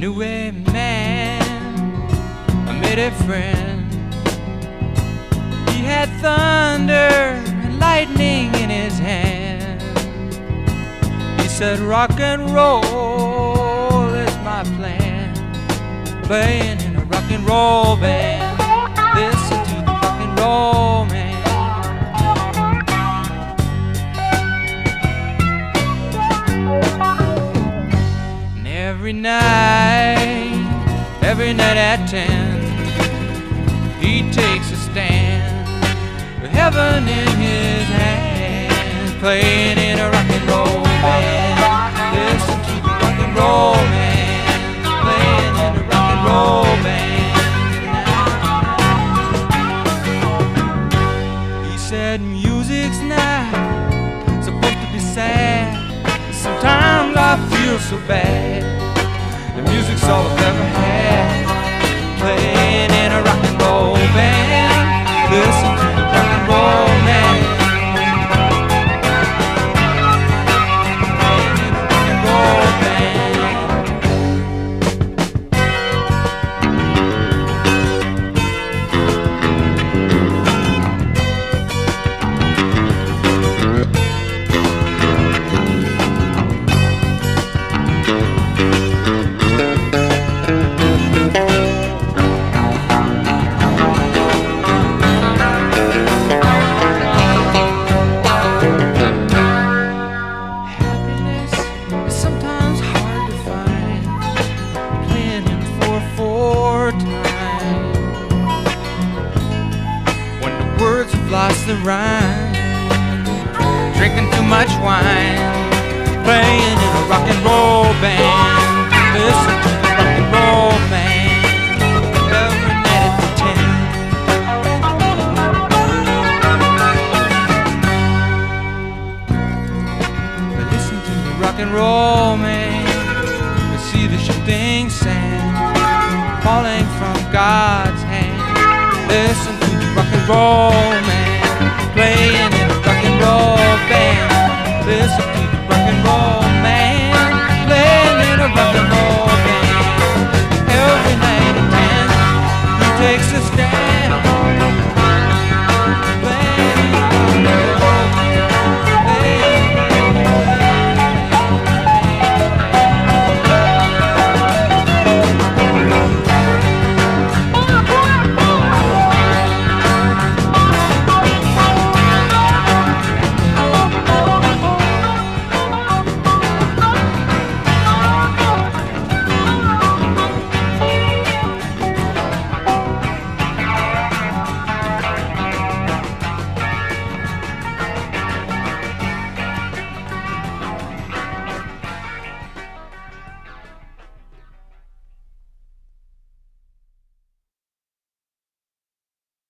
knew a man, I made a friend. He had thunder and lightning in his hand. He said rock and roll is my plan, playing in a rock and roll band. Listen to the rock and roll man. And every night at 10, he takes a stand with heaven in his hand, playing in a rock and roll band. Listen to the rock and roll man, playing in a rock and roll band. He said music's not supposed to be sad. Sometimes I feel so bad. The music's all I've ever had, playing in a rock and roll band. Listen to the rock and roll man, playing in a rock and roll lost the rhyme, drinking too much wine, playing in a rock and roll band. Listen to the rock and roll man, every night at 10. Listen to the rock and roll man, and see the shifting sand falling from God's hand. Listen to the rock and roll